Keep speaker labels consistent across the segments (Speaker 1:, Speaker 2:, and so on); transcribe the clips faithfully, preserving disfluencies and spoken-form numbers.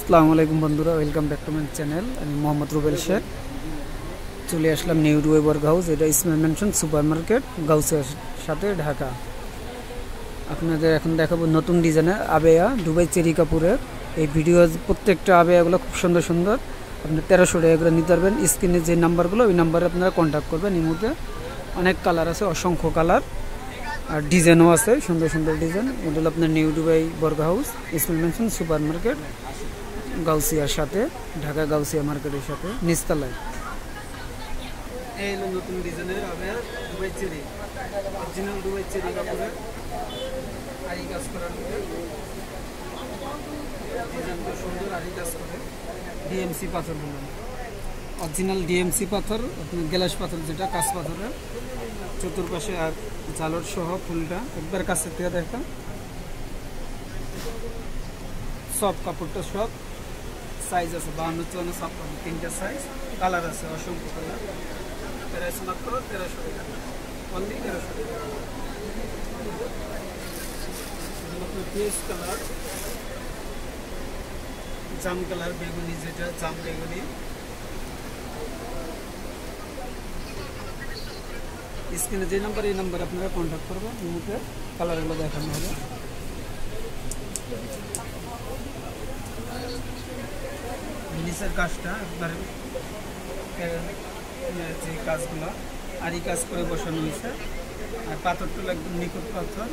Speaker 1: আসসালামু আলাইকুম বন্ধুরা, welcome back to my channel. আমি মোহাম্মদ রুবেল শেখ চলে আসলাম নিউ ডুবাই বর্গ হাউস। এটা ইসমাইল ম্যানশন সুপার মার্কেট, গাউসিয়ার সাথে, ঢাকা। আপনাদের এখন দেখাবো নতুন ডিজাইনের আবেয়া দুবাই চেরি কাপড়ের। এই ভিডিও প্রত্যেকটা আবেয়াগুলো খুব সুন্দর সুন্দর। আপনি তেরোশো টাকা করে নিতে পারবেন। স্ক্রিনে যে নাম্বারগুলো ওই নাম্বারে আপনারা কন্ট্যাক্ট করবেন। এই মুহূর্তে অনেক কালার আছে, অসংখ্য কালার, আর ডিজাইনও আছে, সুন্দর সুন্দর ডিজাইন। এটা হলো আপনার নিউ দুবাই বর্গ house, Ismail mansion super market, গাউসিয়ার সাথে, ঢাকা গাউসিয়া মার্কেটের সাথে, নিচতলায়। এই হলো নতুন ডিজাইনের আবেয়া Dubai cherry, original Dubai cherry কাপড়ের আরি কাজ করার ডিজাইন তো সুন্দর, আরি কাজ করে। ডিএমসি পাথর বলুন, অরিজিনাল ডিএমসি পাথর, গ্লাস পাথর, যেটা কাঁচ পাথরের, চতুর্পাশে আর জালর সহ ফুলটা একবার কাছের থেকে দেখা। সব কাপড়টা সব সাইজ আছে, বাহান্ন চুয়ান্ন ছাপ্পান্ন, তিনটা সাইজ, কালার আছে, অসংখ্য কালার। প্রাইস মাত্র তেরোশো টাকা, অনলি তেরোশো টাকা। পেস্ট কালার, জাম কালার, বেগুনি, যেটা জাম বেগুনি। স্ক্রিনে যে নাম্বার, এই নাম্বার আপনারা কন্ট্যাক্ট করবেন। এই মুহূর্তে কালারগুলো দেখানো হবে। নিচের কাজটা একবার যে কাজগুলো আরি কাজ করে বসানো হয়েছে, আর পাথরটা একদম নিখুঁত পাথর,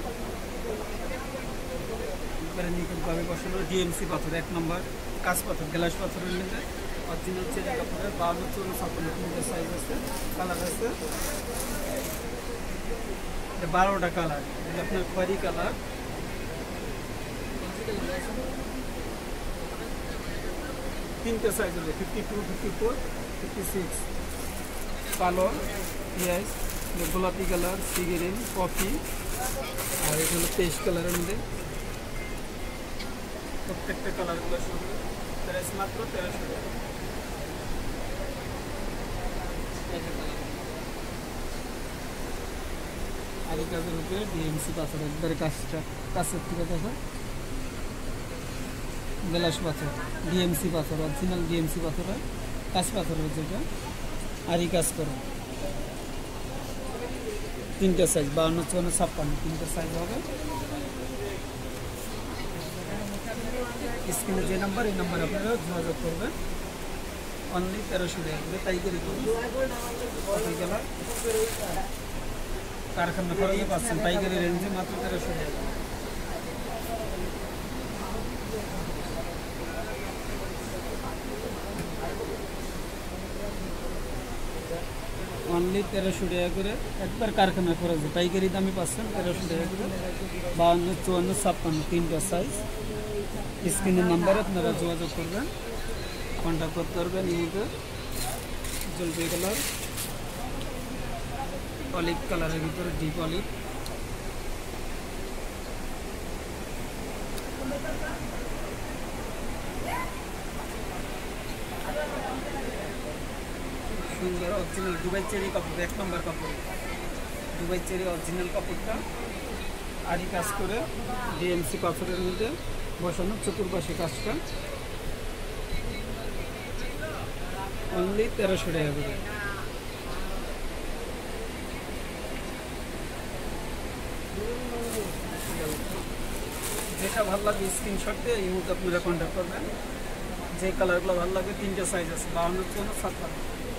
Speaker 1: একবারে নিখুঁতভাবে বসানো। ডিএমসি পাথর, এক নম্বর কাঁচ পাথর, গ্লাস পাথরের নিচে অরিজিনাল চেরি কাপড়ের, বাউন্ন চুয়ান্ন ছাপ্পান্ন, তিনটে সাইজ আছে, কালার আছে বারোটা কালার। এটা আপনার খয়েরি কালার, তিনটে সাইজ হবে, fifty two, fifty four, fifty six. কালো, পিঁয়াজ, গোলাপি কালার, সি গ্রিন, কফি, আর এটা হলো পেস্ট কালারের মধ্যে। প্রত্যেকটা কালারগুলো সুন্দর। প্রাইস মাত্র তেরোশো টাকা। আর এই কাজের উপরে ডিএমসি পাথর, একবারে কাজটা কাছের থেকে দেখো, গ্লাস পাথর, ডিএমসি পাথর, অরিজিনাল ডিএমসি পাথরের, কাঁচ পাথরের, যেটা আরি কাজ করে। তিনটা সাইজ, বাউন্ন চুয়ান্ন ছাপ্পান্ন, তিনটা সাইজ হবে। স্ক্রিনে যে নাম্বার, এই নাম্বার আপনারা যোগাযোগ করবেন। অনলি তেরোশো টাকা করে পাইকারি করবেন। কারখানা খরচে পাচ্ছেন পাইকারি রেঞ্জে মাত্র তেরোশো টাকা। অনলি তেরোশো টাকা করে, একবার কারখানা খরচে পাইকারি দামে পাচ্ছেন তেরোশো টাকা করে। বাউন্ন চুয়ান্ন ছাপ্পান্ন, তিনটা সাইজ। স্ক্রিনের নাম্বারে আপনারা যোগাযোগ করবেন, কন্ট্যাক্ট করতে পারবেন। ইউতে জলপাই কালার, অলিভ কালারের ভিতরে ডিপ অলিভ, সুন্দর অরিজিনাল দুবাই চেরি কাপড়, এক নম্বর কাপড়, দুবাই চেরি অরিজিনাল কাপড়টা আরি কাজ করে ডিএমসি পাথরের মধ্যে বসানো, চতুর্পাশে কাজটা। অনলি তেরোশো টাকা করে। যেটা ভালো লাগে স্ক্রিনশট দিয়ে এই মুহূর্তে আপনারা কন্ট্যাক্ট করবেন। যে কালারগুলো ভালো লাগে, তিনটা সাইজ আছে, বাউন্ন চুয়ান্ন ছাপ্পান্ন।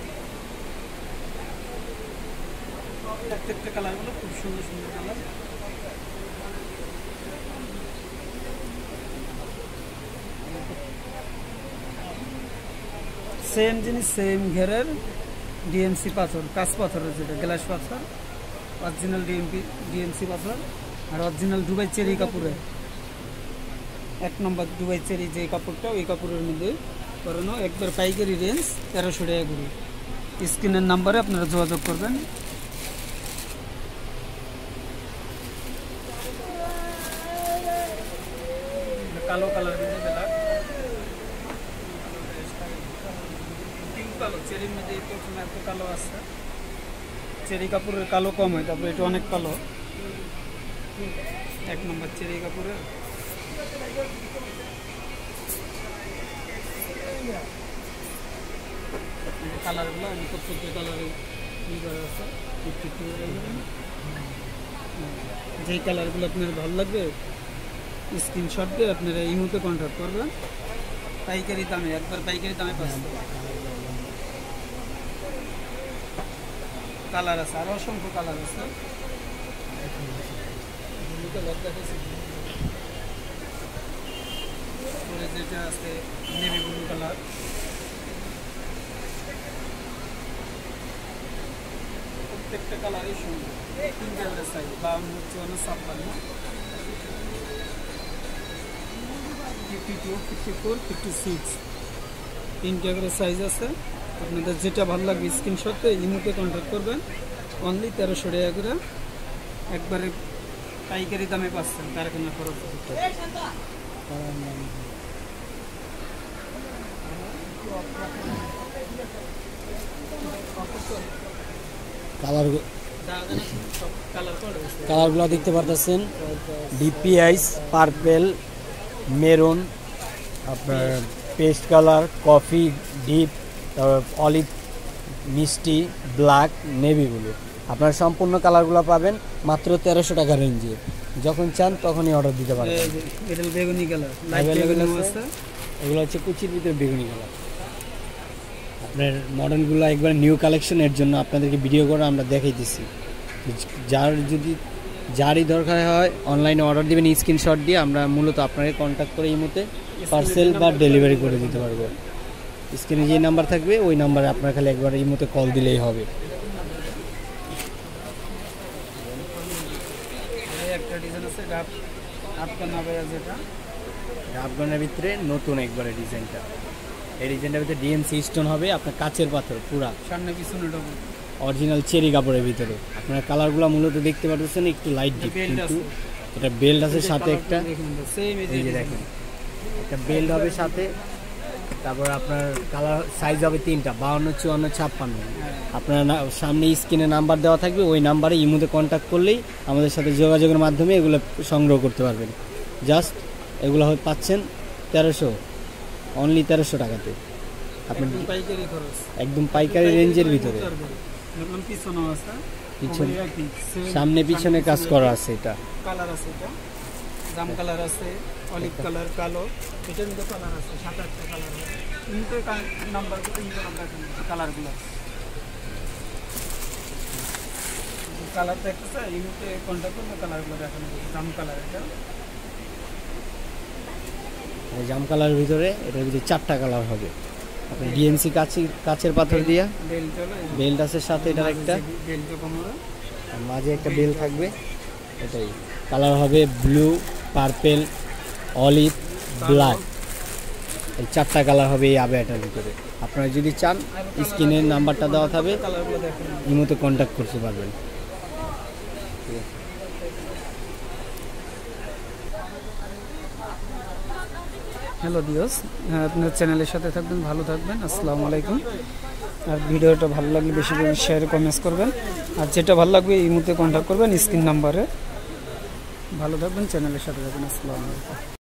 Speaker 1: প্রত্যেকটা কালারগুলো খুব সুন্দর সুন্দর কালার। সেম জিনিস, সেম ঘেরের, ডিএমসি পাথর, কাঁচ পাথরের, যেটা গ্লাস পাথর, অরিজিনাল ডিএমপি ডিএমসি পাথর, আর অরিজিনাল দুবাই চেরি কাপড়ের, এক নম্বর দুবাই চেরি যে কাপড়টা, ওই কাপড়ের মধ্যে করানো, একবার পাইকারি রেঞ্জ তেরোশো টাকা করে। স্ক্রিনের নাম্বারে আপনারা যোগাযোগ করবেন। কালো কালার, ব্ল্যাক, পিঙ্ক কালো, চেরির মধ্যে প্রথমে এত কালো আছে। চেরি কাপড়ের কালো কম হয়, তারপরে এটা অনেক কালো। এক নম্বর চেরি কাপড়ের কালারগুলো আমি প্রত্যেকটা কালারে ই করা আছে। যেই কালারগুলো আপনার ভালো লাগবে স্ক্রিনশট দিয়ে আপনারা ইমোতে কন্ট্যাক্ট করবেন। পাইকারি দামে, একবার পাইকারি দামে পাচ্ছেন। কালার আছে, আরো অসংখ্য কালার আছে। যেটা আছে নেভি ব্লু কালার, প্রত্যেকটা কালারই সুন্দর। তিন কালারের সাইজ বাউন্ন চুয়ান্ন ছাপ্পান্ন fifty two fifty four fifty six তিন কালারের সাইজ আছে। আপনাদের যেটা ভালো লাগবে স্ক্রিনশট দিয়ে ইমোতে কন্ট্যাক্ট করবেন। অনলি তেরোশো টাকা করে একবারে পাইকারি দামে পাচ্ছেন, কারখানা খরচ।
Speaker 2: কালার কালারগুলো দেখতে পারতেছেন, ডিপিআইস, পার্পেল, মেরুন, আপনার paste colour, coffee, deep, olive, মিষ্টি, ব্ল্যাক, নেভি ব্লু। আপনারা সম্পূর্ণ কালারগুলো পাবেন মাত্র তেরোশো টাকা রেঞ্জে। যখন চান তখনই অর্ডার দিতে পারবেন।
Speaker 1: বেগুনি কালার
Speaker 2: এগুলো হচ্ছে কুচির ভিতরে বেগুনি কালার। আপনার মডেলগুলো একবার নিউ কালেকশনের জন্য আপনাদেরকে ভিডিও করে আমরা দেখাইতেছি। যার যদি যারই দরকার হয় অনলাইনে অর্ডার দেবেন স্ক্রিনশট দিয়ে, আমরা মূলত আপনাকে কন্ট্যাক্ট করে এই মুহূর্তে পার্সেল বা ডেলিভারি করে দিতে পারবো। স্ক্রিনে যে নাম্বার থাকবে ওই নাম্বারে আপনার খালি একবার এই মুহূর্তে কল দিলেই হবে।
Speaker 1: একটা ডিজাইন আছে
Speaker 2: আফগানের ভিতরে নতুন একবারে ডিজাইনটা। এই ডিজাইনটার ভিতরে ডিএমসি স্টোন হবে, আপনার কাচের পাথর পুরা,
Speaker 1: সামনে পিছনে
Speaker 2: অরিজিনাল চেরি কাপড়ের ভিতরে। আপনার কালারগুলো মূলত দেখতে পাচ্ছেন একটু লাইট ডিপ, কিন্তু এটা বেল্ট আছে সাথে একটা, এই যে দেখেন একটা বেল্ট হবে সাথে। তারপর আপনার কালার সাইজ হবে তিনটা, বাউন্ন চুয়ান্ন ছাপ্পান্ন। আপনার সামনে স্ক্রিনে নাম্বার দেওয়া থাকবে, ওই নাম্বারে ইমোতে কন্ট্যাক্ট করলেই আমাদের সাথে যোগাযোগের মাধ্যমে এগুলো সংগ্রহ করতে পারবেন। জাস্ট এগুলো পাচ্ছেন তেরোশো, অনলি তেরোশো টাকাতে। আপনি একদম পাইকারি রেঞ্জের ভিতরে, সামনে পিছনে কাজ করা আছে। এটা
Speaker 1: কালার আছে, এটা জাম কালার আছে, অলিভ কালার, কালো, এটার মধ্যে কালার আছে, সাত আটটা কালার আছে। ইনতে নাম্বার কালারগুলো কালার দেখতেছে, ইনতে কন্ট্যাক্ট করলে কালারগুলো দেখানো যাবে। জাম কালার, এটা
Speaker 2: জাম কালারের ভিতরে, এটার ভিতরে চারটা কালার হবে। আপনার ডিএমসি কাচের কাচের পাথর দিয়া বেল্ট আছে সাথে, এটার একটা মাঝে একটা বেল থাকবে। এটাই কালার হবে ব্লু, পার্পেল, অলিভ, ব্ল্যাক। এই চারটা কালার হবে এই আবেয়াটার ভিতরে। আপনারা যদি চান স্ক্রিনের নাম্বারটা দেওয়া থাকবে, ইমোতে কন্ট্যাক্ট করতে পারবেন।
Speaker 1: হ্যালো দিওস, আপনার চ্যানেলের সাথে থাকবেন, ভালো থাকবেন। আসসালামু আলাইকুম। আর ভিডিওটা ভালো লাগলে বেশি বেশি শেয়ার কমেন্টস করবেন। আর যেটা ভালো লাগবে এই মুহূর্তে কন্ট্যাক্ট করবেন স্ক্রিন নাম্বারে। ভালো থাকবেন, চ্যানেলের সাথে থাকবেন। আসসালামু আলাইকুম।